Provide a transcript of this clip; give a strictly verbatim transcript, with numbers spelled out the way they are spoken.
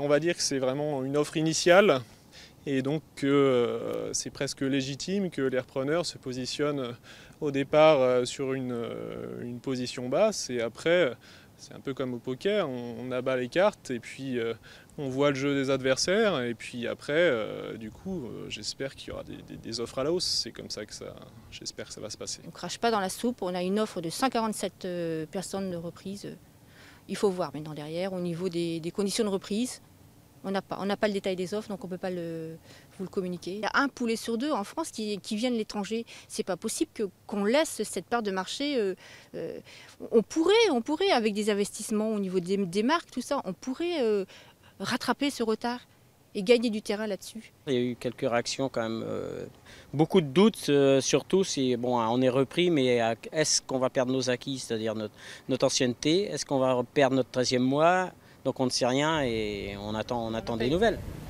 On va dire que c'est vraiment une offre initiale et donc euh, c'est presque légitime que les repreneurs se positionnent au départ euh, sur une, euh, une position basse et après c'est un peu comme au poker, on, on abat les cartes et puis euh, on voit le jeu des adversaires et puis après euh, du coup euh, j'espère qu'il y aura des, des, des offres à la hausse, c'est comme ça que ça, j'espère que ça va se passer. On ne crache pas dans la soupe, on a une offre de cent quarante-sept euh, personnes de reprise. Il faut voir maintenant derrière, au niveau des, des conditions de reprise, on n'a pas, on n'a pas le détail des offres, donc on ne peut pas le, vous le communiquer. Il y a un poulet sur deux en France qui, qui vient de l'étranger. C'est pas possible que, qu'on laisse cette part de marché. Euh, euh, on pourrait, on pourrait, avec des investissements au niveau des, des marques, tout ça, on pourrait euh, rattraper ce retard et gagner du terrain là-dessus. Il y a eu quelques réactions quand même, euh, beaucoup de doutes, euh, surtout si bon, on est repris, mais est-ce qu'on va perdre nos acquis, c'est-à-dire notre, notre ancienneté, est-ce qu'on va perdre notre treizième mois? Donc on ne sait rien et on attend, on attend des nouvelles.